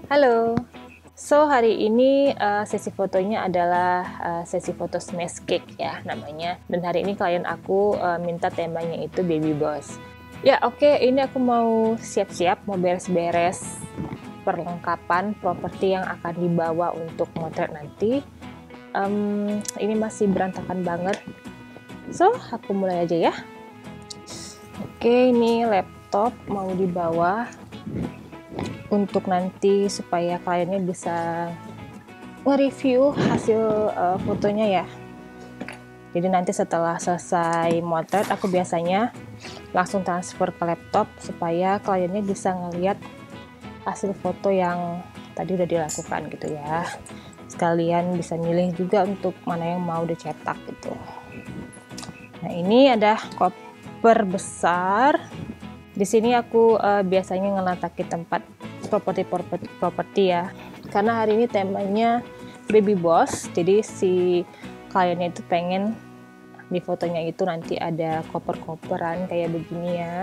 Halo. So hari ini sesi fotonya adalah sesi foto smash cake ya namanya. Dan hari ini klien aku minta temanya itu baby boss. Ya oke, ini aku mau siap-siap, mau beres-beres perlengkapan properti yang akan dibawa untuk motret nanti. Ini masih berantakan banget. So aku mulai aja ya. Oke, ini laptop mau dibawa untuk nanti supaya kliennya bisa nge-review hasil fotonya ya. Jadi nanti setelah selesai motret aku biasanya langsung transfer ke laptop supaya kliennya bisa ngeliat hasil foto yang tadi udah dilakukan gitu ya. Sekalian bisa milih juga untuk mana yang mau dicetak gitu. Nah ini ada koper besar. Di sini aku biasanya ngeletakin tempat properti ya, karena hari ini temanya baby boss, jadi si kliennya itu pengen di fotonya itu nanti ada koper-koperan kayak begini ya.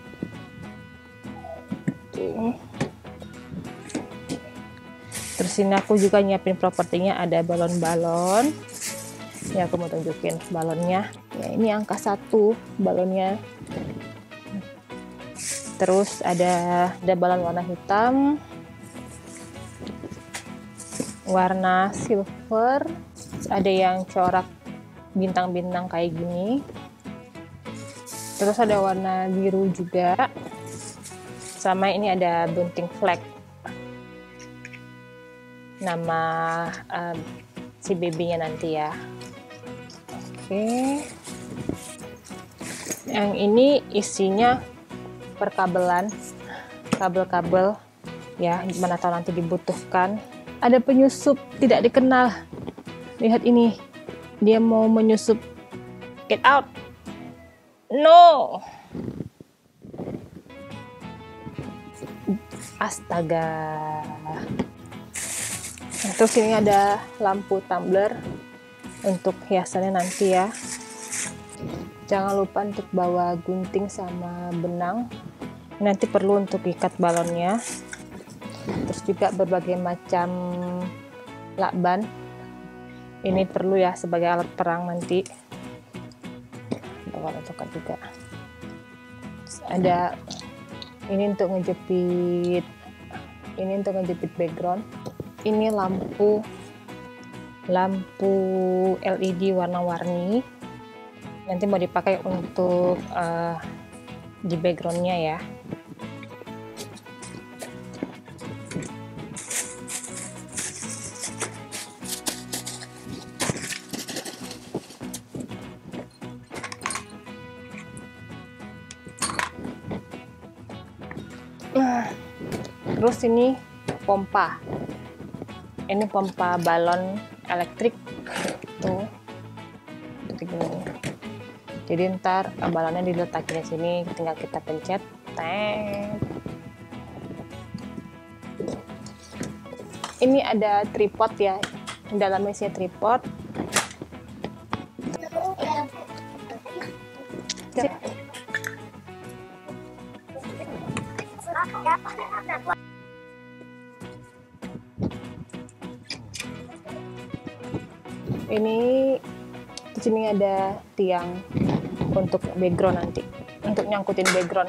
Terus ini aku juga nyiapin propertinya, ada balon-balon ya, aku mau tunjukin balonnya ya. Ini angka 1 balonnya. Terus ada balon warna hitam, warna silver, ada yang corak bintang-bintang kayak gini. Terus ada warna biru juga. Sama ini ada bunting flag. Nama si babynya nanti ya. Oke. Yang ini isinya perkabelan, kabel-kabel ya, mana tahu nanti dibutuhkan. Ada penyusup tidak dikenal, lihat ini, dia mau menyusup. Get out, no, astaga. Terus ini ada lampu tumbler untuk hiasannya nanti ya. Jangan lupa untuk bawa gunting sama benang, nanti perlu untuk ikat balonnya. Terus juga berbagai macam lakban, ini perlu ya sebagai alat perang nanti. Tukar juga. Terus ada ini untuk ngejepit, background. Ini lampu LED warna-warni, nanti mau dipakai untuk di backgroundnya ya. Terus ini pompa, ini pompa balon elektrik tuh, begini. Jadi ntar balonnya diletakin di sini, tinggal kita pencet, teng. Ini ada tripod ya, dalamnya isinya tripod. Ini di sini ada tiang untuk background nanti, untuk nyangkutin background.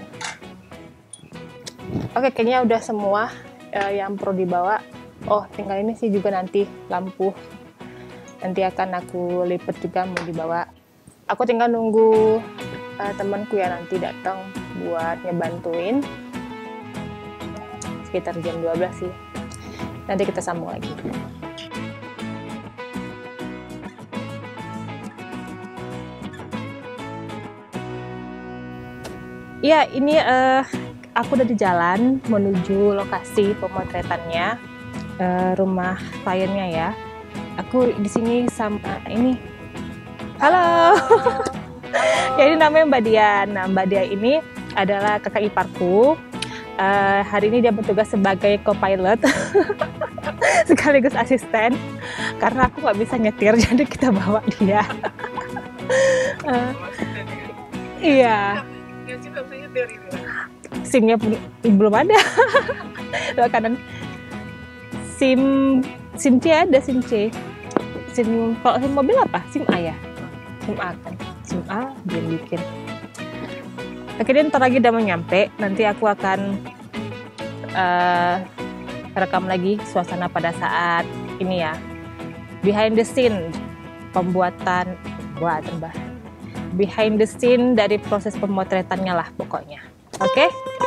Oke, kayaknya udah semua yang perlu dibawa. Oh, tinggal ini sih juga nanti lampu. Nanti akan aku lipat juga mau dibawa. Aku tinggal nunggu temanku ya nanti datang buat ngebantuin. Sekitar jam 12 sih. Nanti kita sambung lagi. Ya, ini aku udah di jalan menuju lokasi pemotretannya, rumah kliennya ya. Aku di sini sama ini. Halo. Ya, ini namanya Mbak Dian. Nah, Mbak Dian ini adalah kakak iparku. Hari ini dia bertugas sebagai co-pilot sekaligus asisten, karena aku nggak bisa nyetir, jadi kita bawa dia. Iya. SIM-nya belum ada. Doa kanan. SIM C ada, SIM C. Kalau SIM mobil apa? SIM A ya? SIM A kan? SIM A belum bikin. Oke, dia ntar lagi udah mau nyampe. Nanti aku akan rekam lagi suasana pada saat ini ya. Behind the scene pembuatan behind the scene dari proses pemotretannya lah pokoknya. Oke?